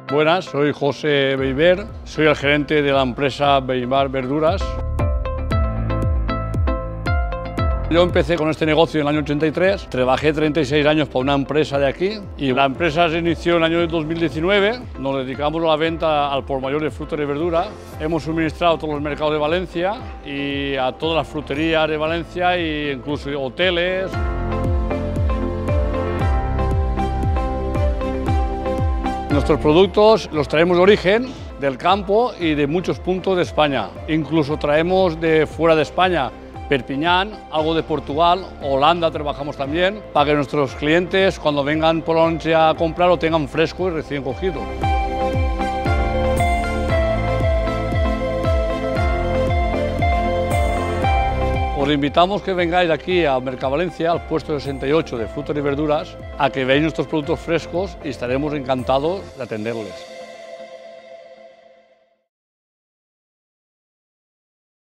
Buenas, soy José Beiber, soy el gerente de la empresa Beiber Verduras. Yo empecé con este negocio en el año 83, trabajé 36 años para una empresa de aquí y la empresa se inició en el año 2019, nos dedicamos a la venta al por mayor de frutas y verduras. Hemos suministrado a todos los mercados de Valencia y a todas las fruterías de Valencia e incluso hoteles. Nuestros productos los traemos de origen, del campo y de muchos puntos de España. Incluso traemos de fuera de España, Perpiñán, algo de Portugal, Holanda trabajamos también, para que nuestros clientes cuando vengan por la noche a comprar lo tengan fresco y recién cogido. Os invitamos que vengáis aquí a Mercavalencia, al puesto 68 de frutas y verduras, a que veáis nuestros productos frescos y estaremos encantados de atenderles.